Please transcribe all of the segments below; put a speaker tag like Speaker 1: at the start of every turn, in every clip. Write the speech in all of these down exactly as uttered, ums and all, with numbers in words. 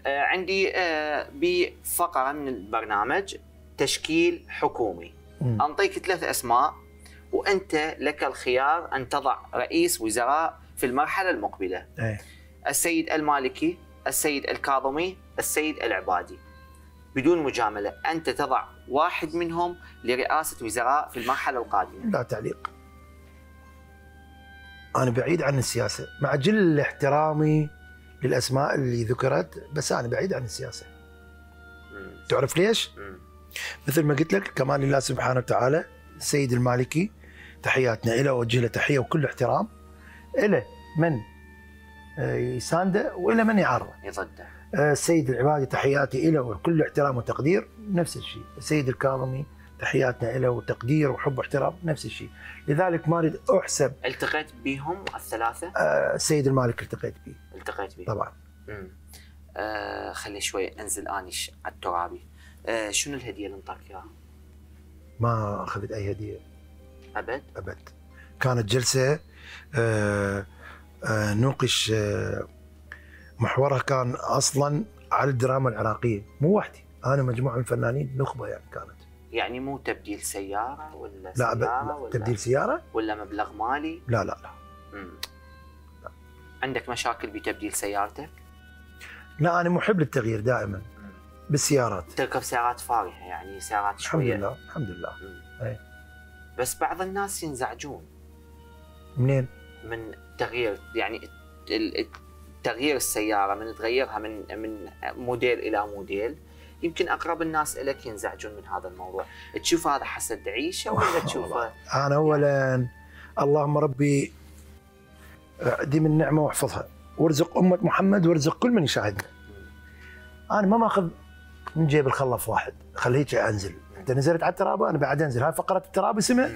Speaker 1: آه عندي آه بفقره من البرنامج تشكيل حكومي. م. انطيك ثلاث اسماء وانت لك الخيار ان تضع رئيس وزراء في المرحله المقبله.
Speaker 2: أي.
Speaker 1: السيد المالكي، السيد الكاظمي، السيد العبادي. بدون مجامله، انت تضع واحد منهم لرئاسه وزراء في المرحله القادمه.
Speaker 2: لا تعليق. انا بعيد عن السياسه مع جل احترامي للاسماء اللي ذكرت، بس انا بعيد عن السياسه. مم. تعرف ليش؟ مم. مثل ما قلت لك كمان لله سبحانه وتعالى. السيد المالكي تحياتنا له، اوجه له تحيه وكل احترام. له من يسانده والى من يعارضه
Speaker 1: يضده.
Speaker 2: السيد العبادي تحياتي له وكل احترام وتقدير، نفس الشيء. السيد الكاظمي تحياتنا له وتقدير وحب واحترام، نفس الشيء. لذلك ما اريد احسب.
Speaker 1: التقيت بهم الثلاثه؟
Speaker 2: آه السيد المالك التقيت به.
Speaker 1: التقيت به
Speaker 2: طبعا.
Speaker 1: امم آه خلي شوي انزل اني على الترابي. آه شنو الهديه اللي انطاك اياها؟
Speaker 2: ما اخذت اي هديه.
Speaker 1: ابد؟
Speaker 2: ابد. كانت جلسه آه آه نوقش آه محورها كان اصلا على الدراما العراقيه، مو وحدي، انا مجموعه من الفنانين نخبه يعني كانت.
Speaker 1: يعني مو تبديل سياره ولا
Speaker 2: لا
Speaker 1: سياره
Speaker 2: لا
Speaker 1: ولا
Speaker 2: تبديل سياره
Speaker 1: ولا مبلغ مالي؟
Speaker 2: لا لا لا.
Speaker 1: امم لا. عندك مشاكل بتبديل سيارتك؟
Speaker 2: لا انا محب للتغيير دائما. مم. بالسيارات.
Speaker 1: تركب سيارات فارهه يعني سيارات شويه.
Speaker 2: الحمد لله الحمد لله. اي.
Speaker 1: بس بعض الناس ينزعجون.
Speaker 2: منين؟
Speaker 1: من تغيير يعني تغيير السياره، من تغيرها من من موديل الى موديل. يمكن اقرب الناس لك ينزعجون من هذا الموضوع. تشوف هذا حسد عيشه ولا تشوفه؟
Speaker 2: انا اولا اللهم ربي ديم النعمه واحفظها وارزق امه محمد وارزق كل من يشاهدنا. انا ما ماخذ من جيب الخلف واحد خليه هيك انزل. انت نزلت على الترابه انا بعد انزل. هاي فقره الترابه اسمها.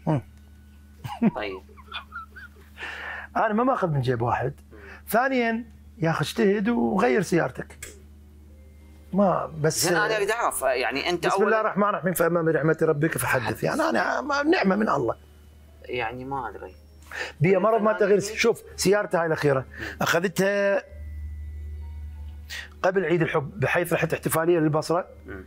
Speaker 1: طيب
Speaker 2: انا ما ماخذ من جيب واحد. ثانيا يا اخي اجتهد وغير سيارتك. ما بس
Speaker 1: زين انا اريد اعرف يعني انت
Speaker 2: بسم الله الرحمن الرحيم فاما برحمه ربك فحدث. يعني انا نعمه من الله.
Speaker 1: يعني ما ادري.
Speaker 2: بي مرض ما تغير. شوف سيارتي هاي الاخيره اخذتها قبل عيد الحب، بحيث رحت احتفاليه للبصره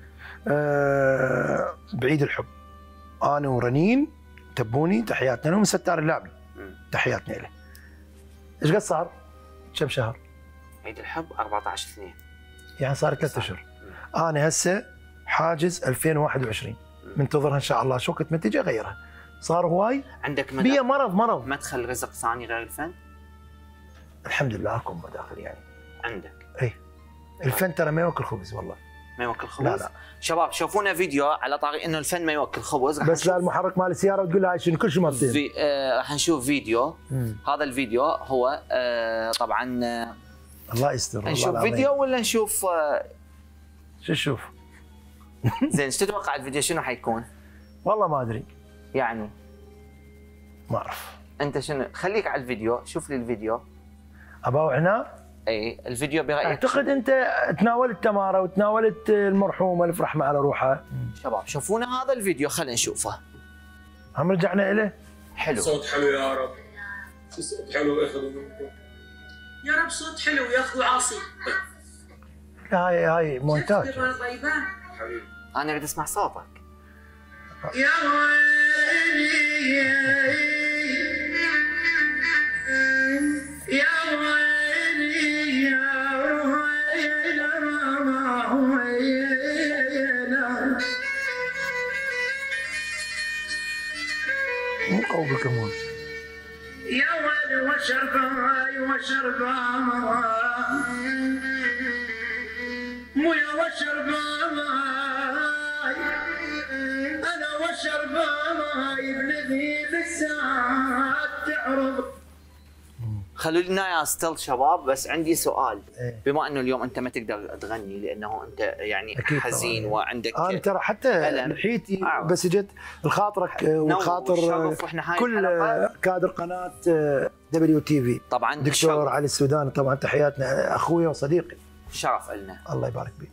Speaker 2: أه بعيد الحب. انا ورنين تبوني تحياتنا لهم. ستار اللعبي تحياتنا له. ايش قد صار؟ كم شهر؟
Speaker 1: عيد الحب أربعة عشر اثنين.
Speaker 2: يعني صار ثلاث اشهر. انا هسه حاجز ألفين وواحد وعشرين منتظرها ان شاء الله شو كنت منتجه غيرها. صار هواي.
Speaker 1: عندك
Speaker 2: بي مرض مرض
Speaker 1: مدخل رزق ثاني غير الفن؟
Speaker 2: الحمد لله اكو مداخل يعني.
Speaker 1: عندك؟
Speaker 2: اي. الفن ترى ما يوكل خبز والله.
Speaker 1: ما يوكل خبز؟
Speaker 2: لا لا.
Speaker 1: شباب شوفونا فيديو على طاري انه الفن ما يوكل خبز.
Speaker 2: بس لا المحرك مال السياره وتقول لها شنو كل شيء ما تصير.
Speaker 1: في آه راح نشوف فيديو. مم. هذا الفيديو هو آه طبعا آه
Speaker 2: الله يستر.
Speaker 1: نشوف فيديو ولا نشوف آه
Speaker 2: شو نشوف؟
Speaker 1: زين ايش تتوقع الفيديو شنو حيكون؟
Speaker 2: والله ما ادري.
Speaker 1: يعني
Speaker 2: ما اعرف.
Speaker 1: انت شنو؟ خليك على الفيديو، شوف لي الفيديو.
Speaker 2: ابا هنا؟
Speaker 1: اي الفيديو برايك
Speaker 2: اعتقد انت تناولت تماره وتناولت المرحوم الف رحمه على روحه.
Speaker 1: شباب شوفونا هذا الفيديو خلينا نشوفه.
Speaker 2: هم رجعنا اليه؟
Speaker 1: حلو.
Speaker 3: صوت حلو يا رب. صوت حلو ياخذوا منكم.
Speaker 4: يا رب صوت حلو ياخذوا عاصي.
Speaker 2: هاي هاي مونتاج.
Speaker 3: حبيبي
Speaker 1: انا اريد اسمع صوتك.
Speaker 4: يا ويلي يا ويلي يا ويلي ما ويلي.
Speaker 2: مو قوي كمان.
Speaker 4: يا ويلي وشرباي وشرباي مو يا وشرباي انا وشرباي بنذيب الساعات تعرض.
Speaker 1: خلوا لنا يا ستيل شباب. بس عندي سؤال.
Speaker 2: إيه؟
Speaker 1: بما انه اليوم انت ما تقدر تغني لانه انت يعني حزين وعندك
Speaker 2: انا ترى حتى لحيتي بس جت لخاطرك وخاطر كل كادر قناه دبليو تي في.
Speaker 1: طبعا
Speaker 2: دكتور علي السوداني طبعا تحياتنا اخويا وصديقي.
Speaker 1: شرف لنا.
Speaker 2: الله يبارك فيك.